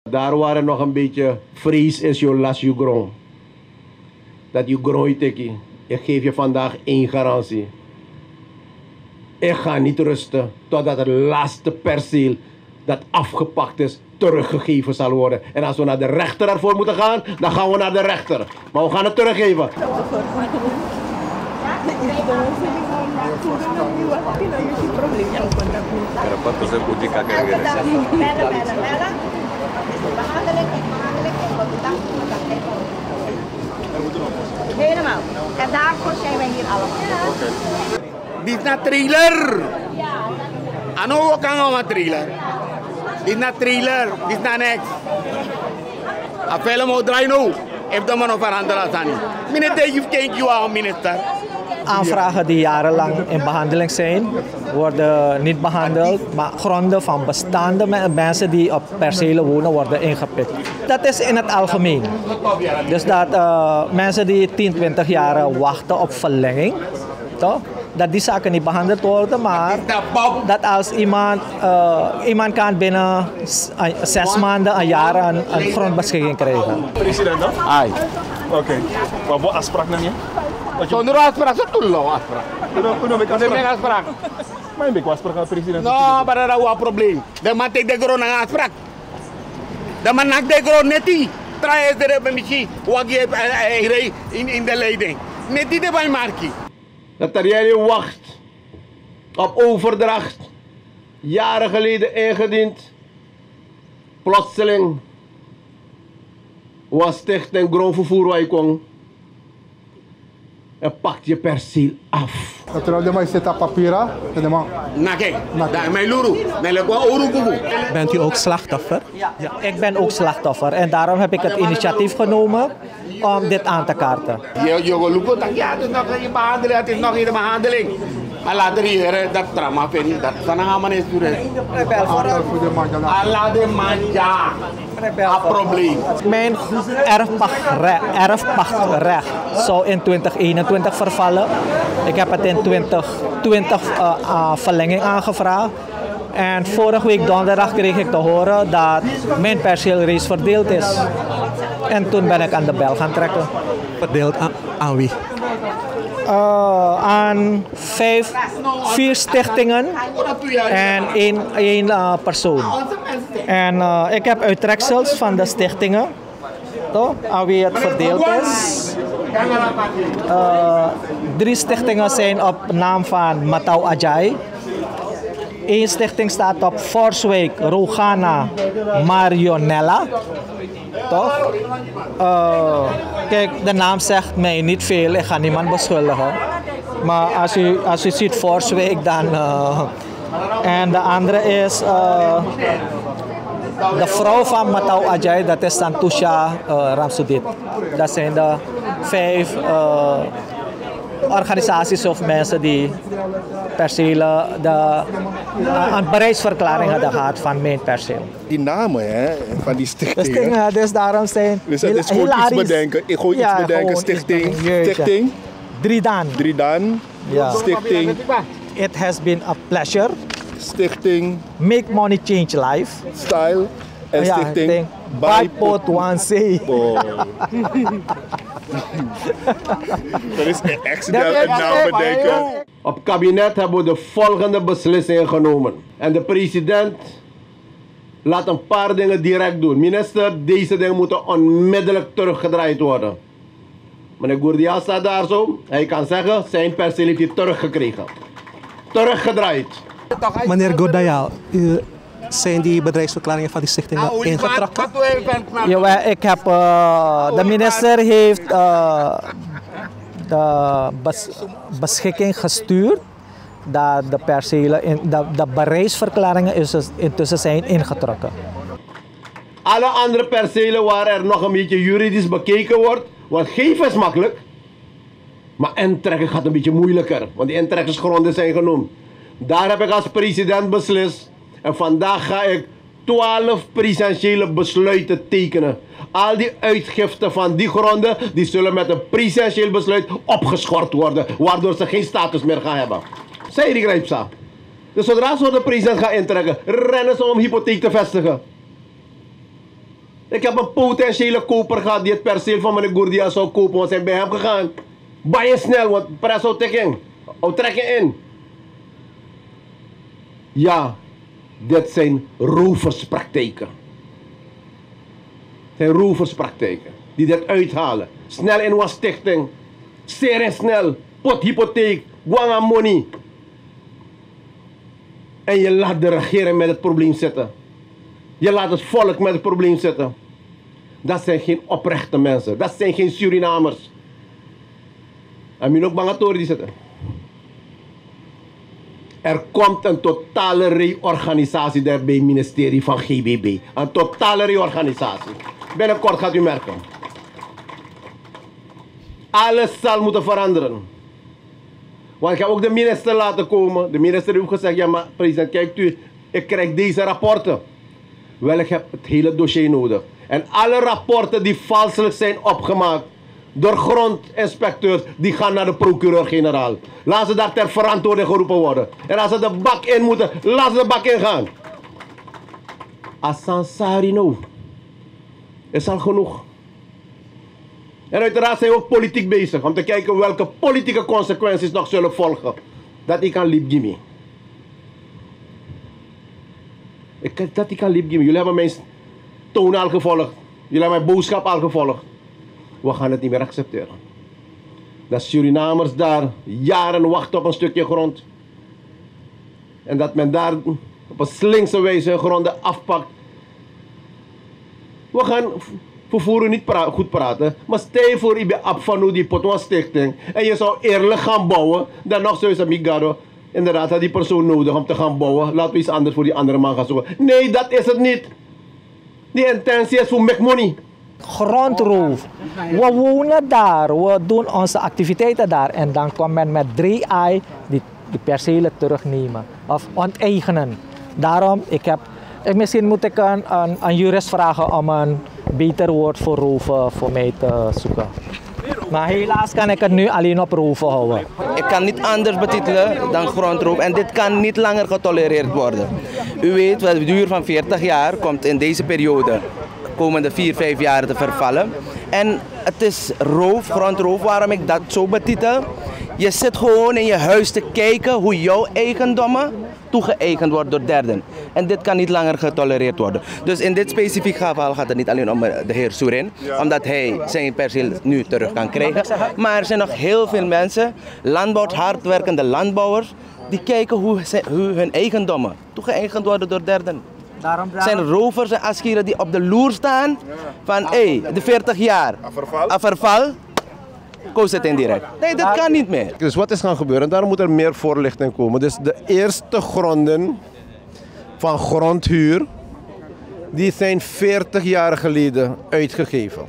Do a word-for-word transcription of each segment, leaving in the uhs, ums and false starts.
Daar waren nog een beetje vrees is je las je grond. Dat je grond tekkie. Ik geef je vandaag één garantie. Ik ga niet rusten totdat het laatste perceel dat afgepakt is teruggegeven zal worden. En als we naar de rechter ervoor moeten gaan, dan gaan we naar de rechter. Maar we gaan het teruggeven. Helemaal. En daarvoor zijn wij hier allemaal. Dit is een trailer. Ano kan een trailer. Dit is een trailer. Dit is een ex. A film moet draaien nu. Heeft de man veranderd aan. Minister, je kijkt je aan minister. Aanvragen die jarenlang in behandeling zijn, worden niet behandeld, maar gronden van bestaande mensen die op percelen wonen worden ingepikt. Dat is in het algemeen. Dus dat uh, mensen die tien, twintig jaar wachten op verlenging, toch? Dat die zaken niet behandeld worden, maar dat als iemand, uh, iemand kan binnen zes maanden, een jaar een, een grondbeschikking krijgen. President, dat? Ai. Oké. Okay. Maar wat afspraak dan je? Zonder afspraak, zo doen we afspraak. Hoe heb ik afspraak? Maar heb ik afspraak met president? No, maar dat is een probleem. De man heeft de grond aan afspraak. De man heeft de grond net niet. Trai is er een beetje wat je in de leiding. Net niet bij Markie. Dat er jij wacht op overdracht, jaren geleden ingediend, plotseling was stichting grondvervoer waar je kon en pakt je perceel af. Bent u ook slachtoffer? Ja, ik ben ook slachtoffer en daarom heb ik het initiatief genomen om dit aan te kaarten. Je loopt, ja, het is nog in behandeling, het is nog in de behandeling. Maar later hier, dat trauma vind dat van een man is duur. Allah de manja. Een probleem. Mijn erfpachtrecht, erfpachtrecht zou in twintig eenentwintig vervallen. Ik heb het in twintig twintig uh, uh, verlenging aangevraagd. En vorige week donderdag kreeg ik te horen dat mijn perceel reeds verdeeld is. En toen ben ik aan de bel gaan trekken. Verdeeld aan, aan wie? Uh, aan vijf, vier stichtingen en één, één uh, persoon. En uh, ik heb uittreksels van de stichtingen, toch, aan wie het verdeeld is. Uh, drie stichtingen zijn op naam van Matau Ajay. Eén stichting staat op Forswijk, Rogana, Marionella. Toch? Uh, kijk, de naam zegt mij niet veel. Ik ga niemand beschuldigen. Maar als u, als u ziet Forswijk, dan... Uh, en de andere is... Uh, de vrouw van Matau Ajay, dat is Santusha uh, Ramsudit. Dat zijn de vijf... Uh, organisaties of mensen die percelen de, uh, een bereidsverklaring hadden gehad van mijn perceel. Die namen hè, van die stichtingen. Stichtingen, dus daarom zijn dus dat is gewoon iets bedenken. Ik gooi ja, iets bedenken. Stichting. Stichting. Dridan. Dridan. Ja. Stichting. It has been a pleasure. Stichting. Make money change life. Style. En ja, stichting. Bijpot one C. Dat is echt snel een naam bedenken. Op kabinet hebben we de volgende beslissingen genomen. En de president laat een paar dingen direct doen. Minister, deze dingen moeten onmiddellijk teruggedraaid worden. Meneer Gourdia staat daar zo. Hij kan zeggen, zijn perceel heeft hij teruggekregen. Teruggedraaid. Meneer Gourdia, u... zijn die bedrijfsverklaringen van die stichtingen ingetrokken? Ja, ik heb, uh, de minister heeft uh, de bes, beschikking gestuurd dat de percelen, in, de, de bereidsverklaringen is intussen zijn ingetrokken. Alle andere percelen waar er nog een beetje juridisch bekeken wordt, want geven is makkelijk, maar intrekken gaat een beetje moeilijker, want die intrekkingsgronden zijn genoemd. Daar heb ik als president beslist. En vandaag ga ik twaalf presidentiële besluiten tekenen. Al die uitgiften van die gronden, die zullen met een presidentieel besluit opgeschort worden. Waardoor ze geen status meer gaan hebben. Zij die grijpsa. Dus zodra ze de president gaan intrekken, rennen ze om hypotheek te vestigen. Ik heb een potentiële koper gehad die het perceel van meneer Gourdia zou kopen, want zijn bij hem gegaan. Bij snel, want de prijs zou trekken. Zou trekken in. Ja, dit zijn roverspraktijken. Het zijn roverspraktijken die dit uithalen. Snel in een stichting. Zeer en snel. Pothypotheek. Guanga money. En je laat de regering met het probleem zitten. Je laat het volk met het probleem zitten. Dat zijn geen oprechte mensen. Dat zijn geen Surinamers. En nu ook Bangatori die zitten. Er komt een totale reorganisatie daar bij het ministerie van G B B. Een totale reorganisatie. Binnenkort gaat u merken. Alles zal moeten veranderen. Want ik heb ook de minister laten komen. De minister heeft gezegd, ja maar president, kijkt u, ik krijg deze rapporten. Wel, ik heb het hele dossier nodig. En alle rapporten die valselijk zijn opgemaakt door grondinspecteurs, die gaan naar de procureur-generaal. Laat ze daar ter verantwoording geroepen worden. En als ze de bak in moeten, laat ze de bak in gaan. Asansari nou. Is al genoeg. En uiteraard zijn we ook politiek bezig om te kijken welke politieke consequenties nog zullen volgen. Dat ik kan liefgimmy. Ik, dat ik kan liefgimmy. Jullie hebben mijn toon al gevolgd. Jullie hebben mijn boodschap al gevolgd. We gaan het niet meer accepteren. Dat Surinamers daar jaren wachten op een stukje grond. En dat men daar op een slinkse wijze hun gronden afpakt. We gaan vervoeren niet pra goed praten. Maar stel je voor, je bent af van die Potwa Stichting. En je zou eerlijk gaan bouwen. Dan nog zoiets Migado. Inderdaad, had die persoon nodig om te gaan bouwen. Laten we iets anders voor die andere man gaan zoeken. Nee, dat is het niet. Die intentie is voor make money. Grondroof. We wonen daar, we doen onze activiteiten daar. En dan komt men met drie I die, die percelen terugnemen of onteigenen. Daarom, ik heb, misschien moet ik een, een, een jurist vragen om een beter woord voor roven voor mij te zoeken. Maar helaas kan ik het nu alleen op roven houden. Ik kan niet anders betitelen dan grondroof en dit kan niet langer getolereerd worden. U weet, de duur van veertig jaar komt in deze periode komende vier, vijf jaar te vervallen. En het is roof, grondroof, waarom ik dat zo betitel. Je zit gewoon in je huis te kijken hoe jouw eigendommen toegeëigend worden door derden. En dit kan niet langer getolereerd worden. Dus in dit specifiek geval gaat het niet alleen om de heer Soerin, omdat hij zijn perceel nu terug kan krijgen. Maar er zijn nog heel veel mensen, landbouwers, hardwerkende landbouwers, die kijken hoe, ze, hoe hun eigendommen toegeëigend worden door derden. Er zijn rovers en askieren die op de loer staan van hé, hey, de veertig jaar, een verval, koos het indirect. Nee, dat kan niet meer. Dus wat is gaan gebeuren? Daarom moet er meer voorlichting komen. Dus de eerste gronden van grondhuur, die zijn veertig jaar geleden uitgegeven.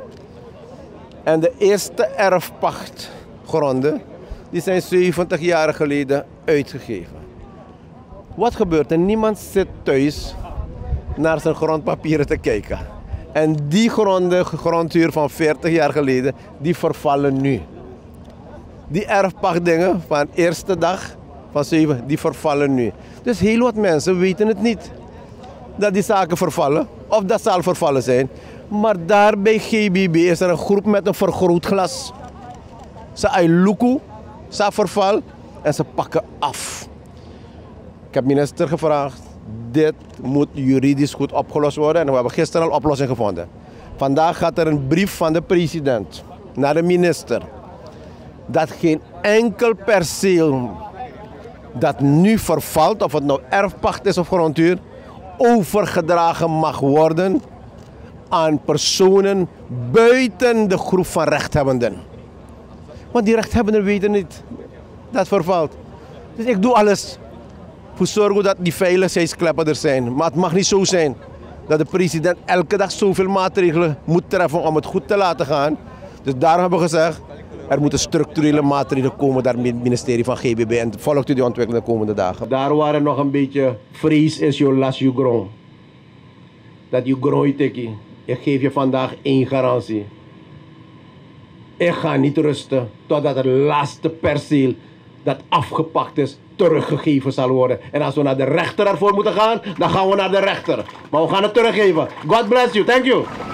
En de eerste erfpachtgronden, die zijn zeventig jaar geleden uitgegeven. Wat gebeurt er? Niemand zit thuis naar zijn grondpapieren te kijken. En die gronden, grondhuur van veertig jaar geleden, die vervallen nu. Die erfpachtdingen van de eerste dag van zeven, die vervallen nu. Dus heel wat mensen weten het niet. Dat die zaken vervallen, of dat zal vervallen zijn. Maar daar bij G B B is er een groep met een vergrootglas. Ze ailuku, ze verval en ze pakken af. Ik heb minister gevraagd, dit moet juridisch goed opgelost worden en we hebben gisteren al een oplossing gevonden. Vandaag gaat er een brief van de president naar de minister dat geen enkel perceel dat nu vervalt, of het nou erfpacht is of grondhuur, overgedragen mag worden aan personen buiten de groep van rechthebbenden. Want die rechthebbenden weten niet dat het vervalt. Dus ik doe alles voor zorgen dat die veiligheidskleppen er zijn. Maar het mag niet zo zijn dat de president elke dag zoveel maatregelen moet treffen om het goed te laten gaan. Dus daarom hebben we gezegd, er moeten structurele maatregelen komen daar met het ministerie van G B B en volgt u die ontwikkeling de komende dagen. Daar waar er nog een beetje vrees is, je las je grond. Dat je groeit ik. Ik geef je vandaag één garantie. Ik ga niet rusten totdat het laatste perceel dat afgepakt is, teruggegeven zal worden. En als we naar de rechter ervoor moeten gaan, dan gaan we naar de rechter. Maar we gaan het teruggeven. God bless you. Thank you.